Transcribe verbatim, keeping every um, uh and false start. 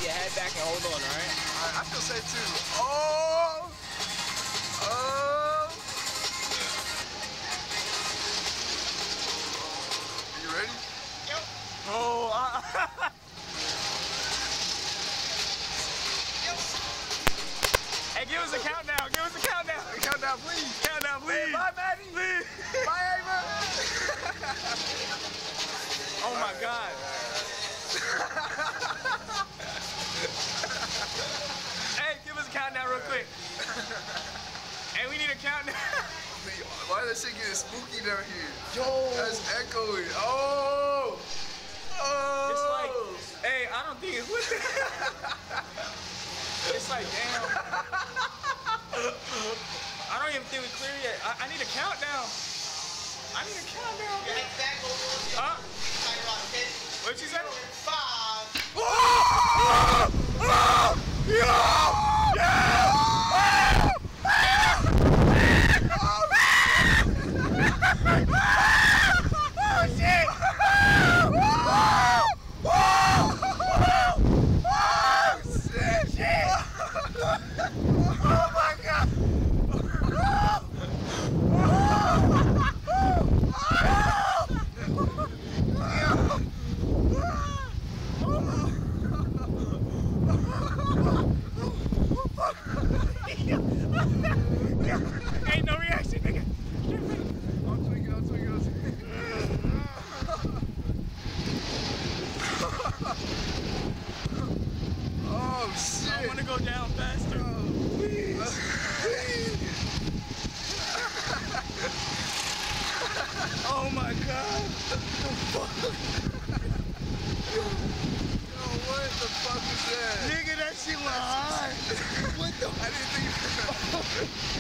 your head back and hold on, alright? I, I feel safe too. Oh! Oh! You ready? Yep. Oh, I Yep. Hey, give us a countdown. Give us a countdown. Countdown, please. Countdown, please. Bye, Maddie. Please. Bye, Ava. Oh my God. Hey, give us a countdown real quick. Hey, we need a countdown. Why is that shit getting spooky down here? Yo. That's echoing. Oh! Oh! It's like, hey, I don't think it's with it. It's like, damn. I don't even think we're clear yet. I, I need a countdown. I need a countdown. Huh? What'd you say? Five. Oh! Oh! Yo! Yeah! Oh shit! Oh my God! Ain't no reaction, nigga. I'm tweaking, I'm tweaking, I'm tweaking. Oh shit! I want to go down faster. Oh, please. Please. Oh my God. Yo, what the fuck was that? Nigga, that shit went high. What the? I didn't think.